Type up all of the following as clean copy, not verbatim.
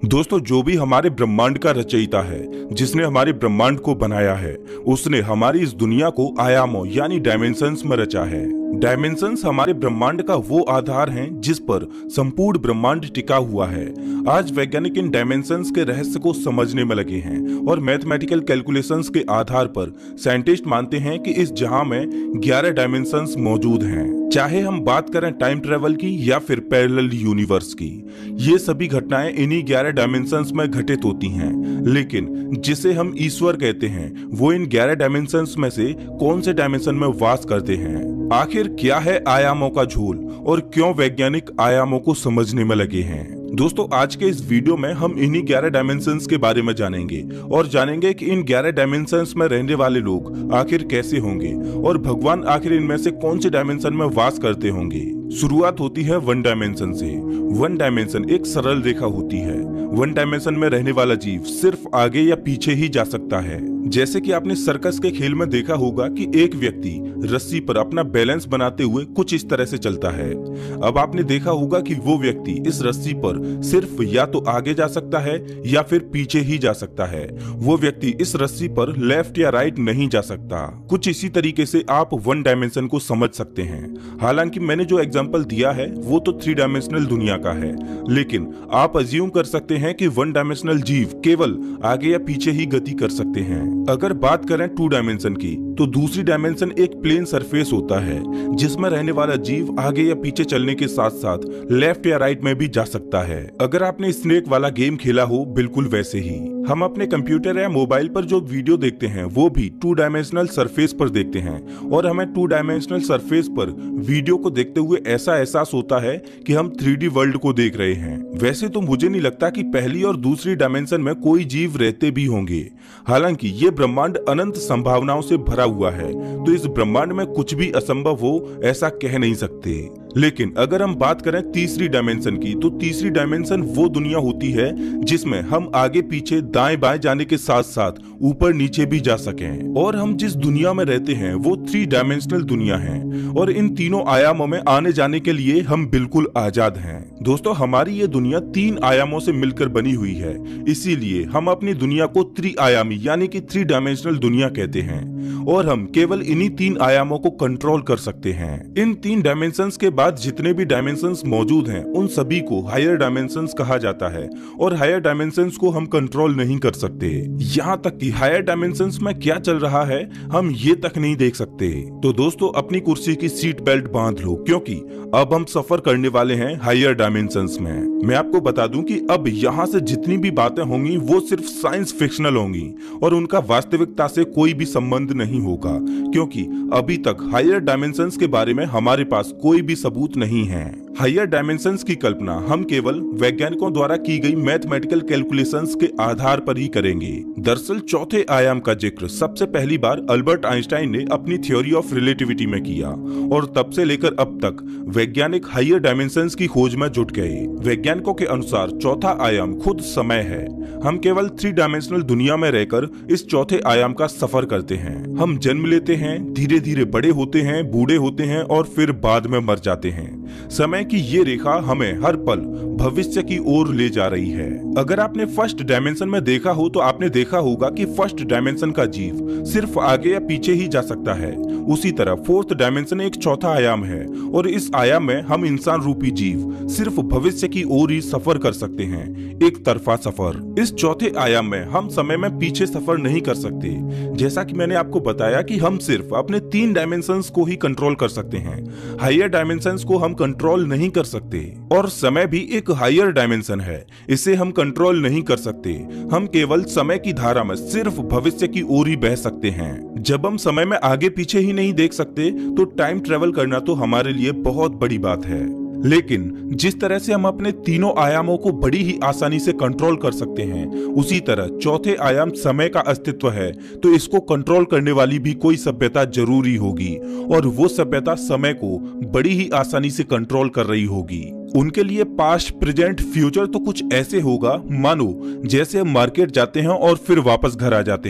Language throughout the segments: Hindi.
दोस्तों, जो भी हमारे ब्रह्मांड का रचयिता है, जिसने हमारे ब्रह्मांड को बनाया है, उसने हमारी इस दुनिया को आयामों यानी डायमेंशंस में रचा है। डायमेंशंस हमारे ब्रह्मांड का वो आधार हैं जिस पर संपूर्ण ब्रह्मांड टिका हुआ है। आज वैज्ञानिक इन डायमेंशंस के रहस्य को समझने में लगे हैं और मैथमेटिकल कैलकुलेशंस के आधार पर साइंटिस्ट मानते हैं कि इस जहां में 11 डायमेंशंस मौजूद हैं। चाहे हम बात करें टाइम ट्रेवल की या फिर पैरेलल यूनिवर्स की, ये सभी घटनाएं इन्हीं 11 डायमेंशंस में घटित होती हैं। लेकिन जिसे हम ईश्वर कहते हैं, वो इन 11 डायमेंशंस में से कौन से डायमेंशन में वास करते हैं? आखिर क्या है आयामों का झोल और क्यों वैज्ञानिक आयामों को समझने में लगे हैं? दोस्तों, आज के इस वीडियो में हम इन्हीं 11 डायमेंशंस के बारे में जानेंगे और जानेंगे कि इन 11 डायमेंशंस में रहने वाले लोग आखिर कैसे होंगे और भगवान आखिर इनमें से कौन से डायमेंशन में वास करते होंगे। शुरुआत होती है वन डायमेंशन से। वन डायमेंशन एक सरल रेखा होती है। वन डायमेंशन में रहने वाला जीव सिर्फ आगे या पीछे ही जा सकता है। जैसे कि आपने सर्कस के खेल में देखा होगा कि एक व्यक्ति रस्सी पर अपना बैलेंस बनाते हुए कुछ इस तरह से चलता है। अब आपने देखा होगा कि वो व्यक्ति इस रस्सी पर सिर्फ या तो आगे जा सकता है या फिर पीछे ही जा सकता है। वो व्यक्ति इस रस्सी पर लेफ्ट या राइट नहीं जा सकता। कुछ इसी तरीके से आप वन डायमेंशन को समझ सकते हैं। हालांकि मैंने जो एग्जांपल दिया है वो तो 3 डायमेंशनल दुनिया का है, लेकिन आप अज्यूम कर सकते हैं कि वन डायमेंशनल जीव केवल आगे या पीछे ही गति कर सकते हैं। अगर बात करें 2 डायमेंशन की, तो दूसरी डायमेंशन एक प्लेन सरफेस होता है जिसमें रहने वाला जीव आगे या पीछे चलने के साथ साथ लेफ्ट या राइट में भी जा सकता है। अगर आपने स्नेक वाला गेम खेला हो, बिल्कुल वैसे ही हम अपने कंप्यूटर या मोबाइल पर जो वीडियो देखते हैं वो भी 2 डायमेंशनल सरफेस पर देखते हैं और हमें 2 डायमेंशनल सरफेस पर वीडियो को देखते हुए ऐसा एहसास होता है कि हम 3D वर्ल्ड को देख रहे हैं। वैसे तो मुझे नहीं लगता कि पहली और दूसरी डायमेंशन में कोई जीव रहते भी होंगे। हालांकि ये ब्रह्मांड अनंत संभावनाओं से भरा हुआ है, तो इस ब्रह्मांड में कुछ भी असंभव हो ऐसा कह नहीं सकते। लेकिन अगर हम बात करें तीसरी डायमेंशन की, तो तीसरी डायमेंशन वो दुनिया होती है जिसमें हम आगे पीछे दाएं बाएं जाने के साथ साथ ऊपर नीचे भी जा सकें। और हम जिस दुनिया में रहते हैं वो 3 डायमेंशनल दुनिया है और इन तीनों आयामों में आने जाने के लिए हम बिल्कुल आजाद हैं। दोस्तों, हमारी ये दुनिया 3 आयामों से मिलकर बनी हुई है, इसीलिए हम अपनी दुनिया को त्रिआयामी यानी कि 3 डायमेंशनल दुनिया कहते हैं और हम केवल इन्हीं 3 आयामों को कंट्रोल कर सकते हैं। इन 3 डायमेंशंस के बाद जितने भी डायमेंशंस मौजूद हैं उन सभी को हायर डायमेंशंस कहा जाता है और हायर डायमेंशंस को हम कंट्रोल नहीं कर सकते। यहाँ तक कि हायर डायमेंशंस में क्या चल रहा है हम ये तक नहीं देख सकते। तो दोस्तों, अपनी कुर्सी की सीट बेल्ट बांध लो, क्योंकि अब हम सफर करने वाले हैं हायर डायमेंशंस में। मैं आपको बता दूं कि अब यहाँ से जितनी भी बातें होंगी वो सिर्फ साइंस फिक्शनल होंगी और उनका वास्तविकता से कोई भी संबंध नहीं होगा, क्योंकि अभी तक हायर डायमेंशंस के बारे में हमारे पास कोई भी सबूत नहीं है। हायर डायमेंशंस की कल्पना हम केवल वैज्ञानिकों द्वारा की गई मैथमेटिकल कैलकुलेशंस के आधार पर ही करेंगे। दरअसल चौथे आयाम का जिक्र सबसे पहली बार अल्बर्ट आइंस्टाइन ने अपनी थ्योरी ऑफ रिलेटिविटी में किया और तब से लेकर अब तक वैज्ञानिक हायर डायमेंशंस की खोज में जुट गए। वैज्ञानिकों के अनुसार चौथा आयाम खुद समय है। हम केवल 3 डायमेंशनल दुनिया में रहकर इस चौथे आयाम का सफर करते हैं। हम जन्म लेते हैं, धीरे धीरे बड़े होते हैं, बूढ़े होते हैं और फिर बाद में मर जाते हैं। समय की ये रेखा हमें हर पल भविष्य की ओर ले जा रही है। अगर आपने फर्स्ट डायमेंशन में देखा हो तो आपने देखा होगा कि फर्स्ट डायमेंशन का जीव सिर्फ आगे या पीछे ही जा सकता है। उसी तरह फोर्थ डायमेंशन एक चौथा आयाम है और इस आयाम में हम इंसान रूपी जीव सिर्फ भविष्य की ओर ही सफर कर सकते हैं, एक तरफा सफर। इस चौथे आयाम में हम समय में पीछे सफर नहीं कर सकते। जैसा कि मैंने आपको बताया कि हम सिर्फ अपने 3 डायमेंशंस को ही कंट्रोल कर सकते हैं, हायर डायमेंशंस को हम कंट्रोल नहीं कर सकते। और समय भी एक हायर डायमेंशन है, इसे हम कंट्रोल नहीं कर सकते। हम केवल समय की धारा में सिर्फ भविष्य की ओर ही बह सकते हैं। जब हम समय में आगे पीछे ही नहीं देख सकते तो टाइम ट्रेवल करना तो हमारे लिए बहुत बड़ी बात है। लेकिन जिस तरह से हम अपने तीनों आयामों को बड़ी ही आसानी से कंट्रोल कर सकते हैं, उसी तरह चौथे आयाम समय का अस्तित्व है, तो इसको कंट्रोल करने वाली भी कोई सभ्यता जरूरी होगी और वो सभ्यता समय को बड़ी ही आसानी से कंट्रोल कर रही होगी। उनके लिए पास्ट, प्रेजेंट, फ्यूचर तो कुछ ऐसे होगा मानो जैसे हम मार्केट जाते हैं और फिर वापस घर आ जाते हैं।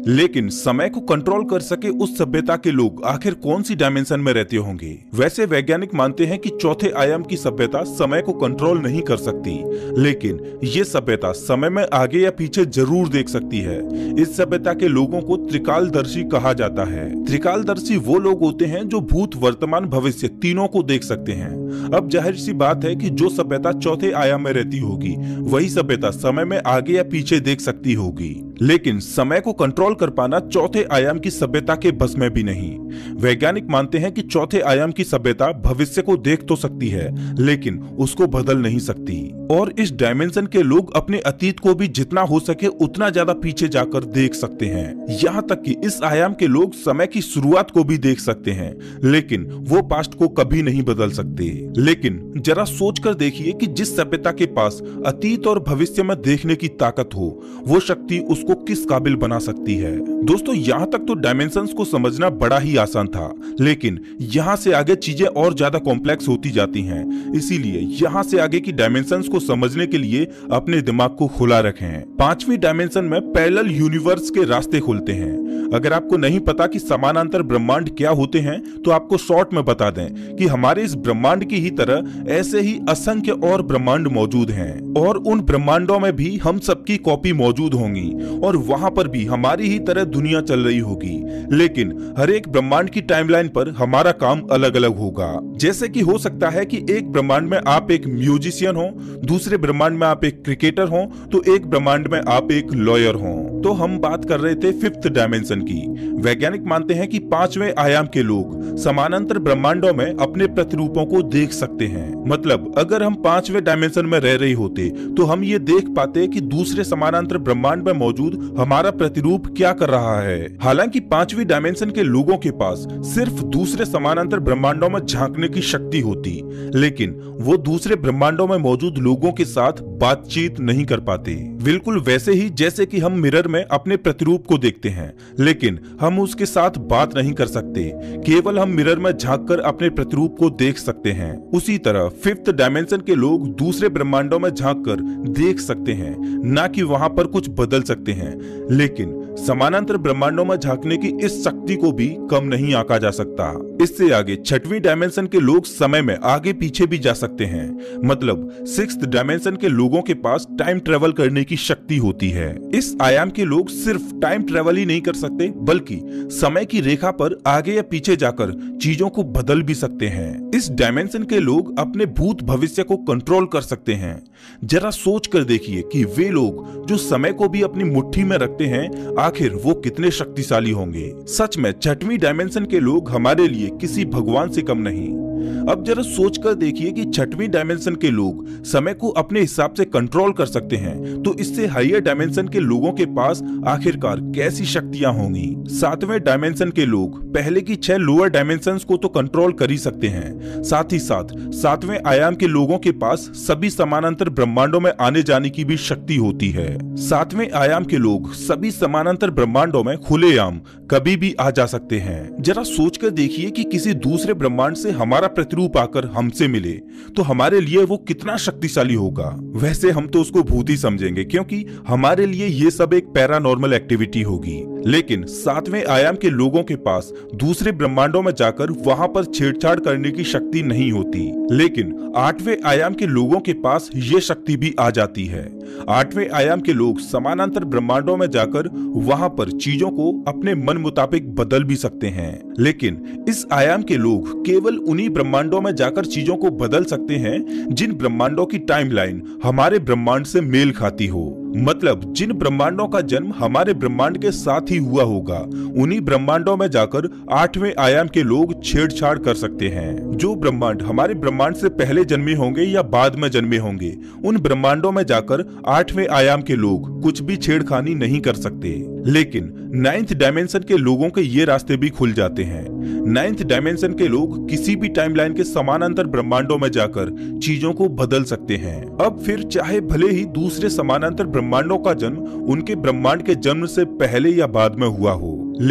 लेकिन समय को कंट्रोल कर सके उस सभ्यता के लोग आखिर कौन सी डायमेंशन में रहते होंगे? वैसे वैज्ञानिक मानते हैं कि चौथे आयाम की सभ्यता समय को कंट्रोल नहीं कर सकती, लेकिन ये सभ्यता समय में आगे या पीछे जरूर देख सकती है। इस सभ्यता के लोगों को त्रिकालदर्शी कहा जाता है। त्रिकालदर्शी वो लोग होते हैं जो भूत, वर्तमान, भविष्य तीनों को देख सकते हैं। अब जाहिर सी बात है कि जो सभ्यता चौथे आयाम में रहती होगी वही सभ्यता समय में आगे या पीछे देख सकती होगी, लेकिन समय को कंट्रोल कर पाना चौथे आयाम की सभ्यता के बस में भी नहीं। वैज्ञानिक मानते हैं कि चौथे आयाम की सभ्यता भविष्य को देख तो सकती है, लेकिन उसको बदल नहीं सकती। और इस डायमेंशन के लोग अपने अतीत को भी जितना हो सके उतना ज्यादा पीछे जाकर देख सकते हैं। यहाँ तक कि इस आयाम के लोग समय की शुरुआत को भी देख सकते हैं, लेकिन वो पास्ट को कभी नहीं बदल सकते। लेकिन जरा सोच कर देखिए कि जिस सभ्यता के पास अतीत और भविष्य में देखने की ताकत हो, वो शक्ति उसको किस काबिल बना सकती है। दोस्तों, यहाँ तक तो डायमेंशंस को समझना बड़ा ही आसान था, लेकिन यहाँ से आगे चीजें और ज्यादा कॉम्प्लेक्स होती जाती हैं। इसीलिए यहाँ से आगे की डायमेंशंस को समझने के लिए अपने दिमाग को खुला रखें। पांचवी डायमेंशन में पैरेलल यूनिवर्स के रास्ते खुलते हैं। अगर आपको नहीं पता कि समानांतर ब्रह्मांड क्या होते हैं, तो आपको शॉर्ट में बता दें कि हमारे इस ब्रह्मांड की ही तरह ऐसे ही असंख्य और ब्रह्मांड मौजूद हैं, और उन ब्रह्मांडों में भी हम सबकी कॉपी मौजूद होंगी, और वहां पर भी हमारी ही तरह दुनिया चल रही होगी। लेकिन हर एक ब्रह्मांड की टाइमलाइन पर हमारा काम अलग अलग होगा। जैसे कि हो सकता है कि एक ब्रह्मांड में आप एक म्यूजिशियन हो, दूसरे ब्रह्मांड में आप एक क्रिकेटर हो, तो एक ब्रह्मांड में आप एक लॉयर हो। तो हम बात कर रहे थे फिफ्थ डायमेंशन की। वैज्ञानिक मानते हैं कि पांचवें आयाम के लोग समानांतर ब्रह्मांडों में अपने प्रतिरूपों को देख सकते हैं। मतलब अगर हम पांचवें डायमेंशन में रह रहे होते तो हम ये देख पाते कि दूसरे समानांतर ब्रह्मांड में मौजूद हमारा प्रतिरूप क्या कर रहा है। हालांकि पांचवी डायमेंशन के लोगों के पास सिर्फ दूसरे समानांतर ब्रह्मांडों में झांकने की शक्ति होती, लेकिन वो दूसरे ब्रह्मांडों में मौजूद लोगों के साथ बातचीत नहीं कर पाते। बिल्कुल वैसे ही जैसे कि हम मिरर में अपने प्रतिरूप को देखते हैं, लेकिन हम उसके साथ बात नहीं कर सकते, केवल हम मिरर में झांककर अपने प्रतिरूप को देख सकते हैं। उसी तरह फिफ्थ डायमेंशन के लोग दूसरे ब्रह्मांडों में झांककर देख सकते हैं, ना कि वहां पर कुछ बदल सकते हैं। लेकिन समानांतर ब्रह्मांडों में झांकने की इस शक्ति को भी कम नहीं आंका जा सकता। इससे आगे छठवीं डायमेंशन के लोग समय में आगे पीछे भी जा सकते हैं। मतलब सिक्स्थ डायमेंशन के लोगों के पास टाइम ट्रेवल करने की शक्ति होती है। इस आयाम के लोग सिर्फ टाइम ट्रेवल ही नहीं कर सकते, बल्कि समय की रेखा पर आगे या पीछे जाकर चीजों को बदल भी सकते हैं। इस डायमेंशन के लोग अपने भूत भविष्य को कंट्रोल कर सकते हैं। जरा सोच कर देखिए कि वे लोग जो समय को भी अपनी मुट्ठी में रखते हैं, आखिर वो कितने शक्तिशाली होंगे। सच में छठवीं डायमेंशन के लोग हमारे लिए किसी भगवान से कम नहीं। अब जरा सोच कर देखिए कि छठवीं डायमेंशन के लोग समय को अपने हिसाब से कंट्रोल कर सकते हैं, तो इससे हायर डायमेंशन के लोगों के पास आखिरकार कैसी शक्तियां होंगी। सातवें डायमेंशन के लोग पहले की 6 लोअर डायमेंशंस को तो कंट्रोल कर ही सकते हैं, साथ ही साथ सातवें आयाम के लोगों के पास सभी समानांतर ब्रह्मांडों में आने जाने की भी शक्ति होती है। सातवें आयाम के लोग सभी समानांतर ब्रह्मांडों में खुलेआम कभी भी आ जा सकते हैं। जरा सोचकर देखिए कि किसी दूसरे ब्रह्मांड से हमारा प्रतिरूप आकर हमसे मिले तो हमारे लिए वो कितना शक्तिशाली होगा। वैसे हम तो उसको भूत ही समझेंगे, क्योंकि हमारे लिए ये सब एक पैरानॉर्मल एक्टिविटी होगी। लेकिन सातवें आयाम के लोगों के पास दूसरे ब्रह्मांडों में जाकर वहां पर छेड़छाड़ करने की शक्ति नहीं होती, लेकिन आठवें आयाम के लोगों के पास ये शक्ति भी आ जाती है। आठवें आयाम के लोग समानांतर ब्रह्मांडों में जाकर वहां पर चीजों को अपने मन मुताबिक बदल भी सकते हैं। लेकिन इस आयाम के लोग केवल उन्हीं ब्रह्मांडों में जाकर चीजों को बदल सकते हैं जिन ब्रह्मांडों की टाइमलाइन हमारे ब्रह्मांड से मेल खाती हो। मतलब जिन ब्रह्मांडों का जन्म हमारे ब्रह्मांड के साथ ही हुआ होगा, उन्हीं ब्रह्मांडों में जाकर आठवें आयाम के लोग छेड़छाड़ कर सकते हैं। जो ब्रह्मांड हमारे ब्रह्मांड से पहले जन्मे होंगे या बाद में जन्मे होंगे, उन ब्रह्मांडों में जाकर आठवें आयाम के लोग कुछ भी छेड़खानी नहीं कर सकते। लेकिन नाइन्थ डायमेंशन के लोगों के ये रास्ते भी खुल जाते हैं। नाइन्थ डायमेंशन के लोग किसी भी टाइमलाइन के समानांतर ब्रह्मांडों में जाकर चीजों को बदल सकते हैं। अब फिर चाहे भले ही दूसरे समानांतर ब्रह्मांडों का जन्म उनके ब्रह्मांड के जन्म से पहले या बाद में हुआ हो, लेकिन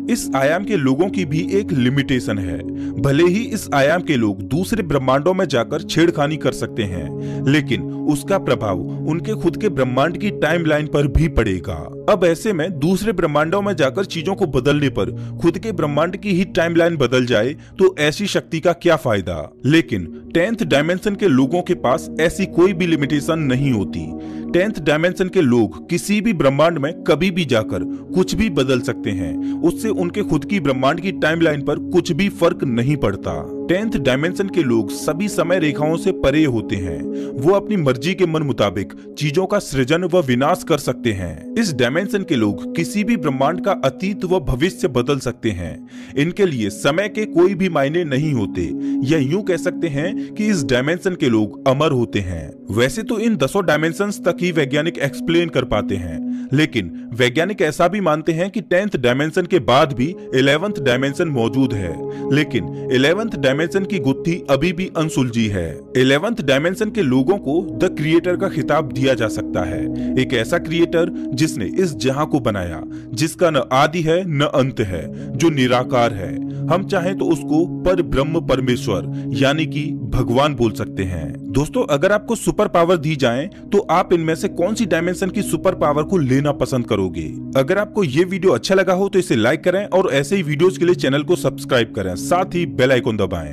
इस आयाम के लोगों की भी एक लिमिटेशन है। भले ही इस आयाम के लोग दूसरे ब्रह्मांडों में जाकर छेड़खानी कर सकते हैं, लेकिन उसका प्रभाव उनके खुद के ब्रह्मांड की टाइमलाइन पर भी पड़ेगा। अब ऐसे में दूसरे ब्रह्मांडों में जाकर चीजों को बदलने पर खुद के ब्रह्मांड की ही टाइमलाइन बदल जाए तो ऐसी शक्ति का क्या फायदा। लेकिन 10th डायमेंशन के लोगों के पास ऐसी कोई भी लिमिटेशन नहीं होती। 10th डायमेंशन के लोग किसी भी ब्रह्मांड में कभी भी जाकर कुछ भी बदल सकते हैं। उससे उनके खुद की ब्रह्मांड की टाइमलाइन पर कुछ भी फर्क नहीं पड़ता। 10th डायमेंशन के लोग सभी समय रेखाओं से परे होते हैं। वो अपनी मर्जी के मन मुताबिक चीजों का सृजन व विनाश कर सकते हैं। इस डायमेंशन के लोग किसी भी ब्रह्मांड का अतीत व भविष्य बदल सकते हैं। इनके लिए समय के कोई भी मायने नहीं होते, या यूं कह सकते हैं कि इस डायमेंशन के लोग अमर होते हैं। वैसे तो इन 10 डायमेंशंस तक ही वैज्ञानिक एक्सप्लेन कर पाते हैं, लेकिन वैज्ञानिक ऐसा भी मानते हैं कि 10th डायमेंशन के बाद भी 11th डायमेंशन मौजूद है, लेकिन 11th डायमेंशन की गुत्थी अभी भी अनसुलझी है। 11th डायमेंशन के लोगों को द क्रिएटर का खिताब दिया जा सकता है, एक ऐसा क्रिएटर जिसने इस जहां को बनाया, जिसका न आदि है न अंत है, जो निराकार है। हम चाहें तो उसको पर ब्रह्म परमेश्वर यानी कि भगवान बोल सकते हैं। दोस्तों, अगर आपको सुपर पावर दी जाए तो आप इनमें से कौन सी डायमेंशन की सुपर पावर को लेना पसंद करोगे? अगर आपको ये वीडियो अच्छा लगा हो तो इसे लाइक करें और ऐसे ही वीडियोस के लिए चैनल को सब्सक्राइब करें, साथ ही बेल आइकन दबाएं।